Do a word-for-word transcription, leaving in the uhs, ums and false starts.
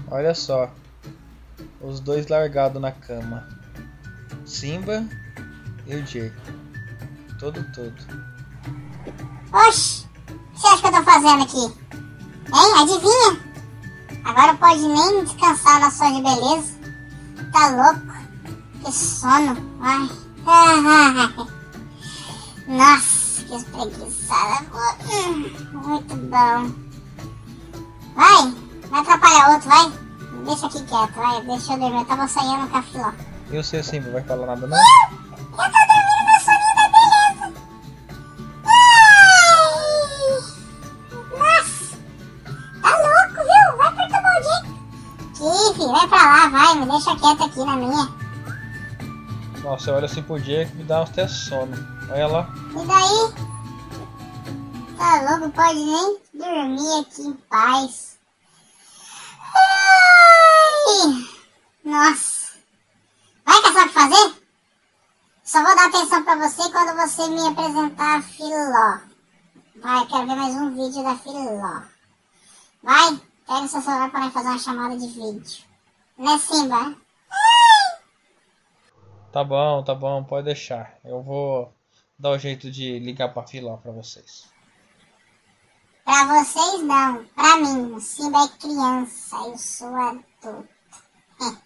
Olha só. Os dois largados na cama. Simba e o Jay. Todo, todo. Oxi, o que você acha que eu tô fazendo aqui? Hein? Adivinha? Agora pode nem descansar na sua de beleza. Tá louco? Que sono. Ai. Ai. Nossa, que espreguiçada. Muito bom. Vai, vai atrapalhar outro, vai. Deixa aqui quieto, vai. Deixa eu dormir. Eu tava sonhando com a Filó. E o seu Simba, vai falar nada não? Eu tô dormindo meu soninho da beleza. Ai. Nossa. Tá louco, viu? Vai perturbar o dia. Ih, filho, vai pra lá, vai. Me deixa quieto aqui na minha. Nossa, olha assim pro Jay que me dá até sono. Olha lá. E daí? Tá louco, pode nem dormir aqui em paz. Ai. Nossa. Vai caçar o que fazer? Só vou dar atenção pra você quando você me apresentar a Filó. Vai, quero ver mais um vídeo da Filó. Vai, pega o seu celular pra nós fazer uma chamada de vídeo. Né, Simba? Tá bom, tá bom, pode deixar. Eu vou dar o jeito de ligar pra Filó pra vocês. Pra vocês não, pra mim. O Simba é criança, eu sou adulto.